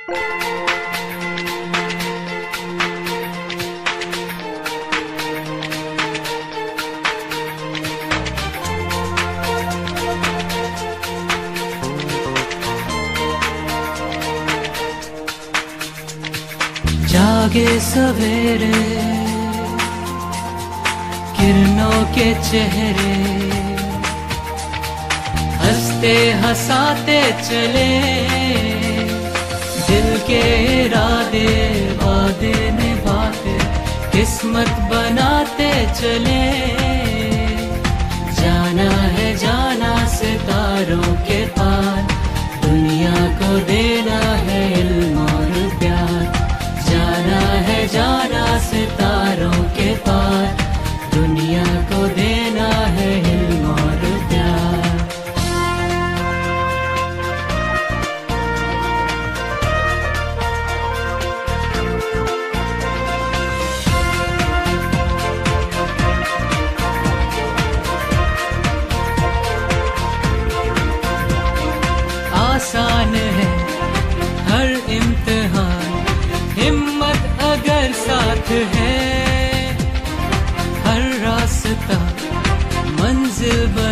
जागे सवेरे किरणों के चेहरे, हंसते हंसाते चले, दिल के इरादे वादे निभाते, किस्मत बनाते चले। जाना सितारों के पार, दुनिया को देना है इल्म और प्यार। जाना सितारों के पार, दुनिया को देना है इल्म और प्यार। आसान है हर इम्तिहान, हिम्मत अगर साथ है, हर रास्ता मंजिल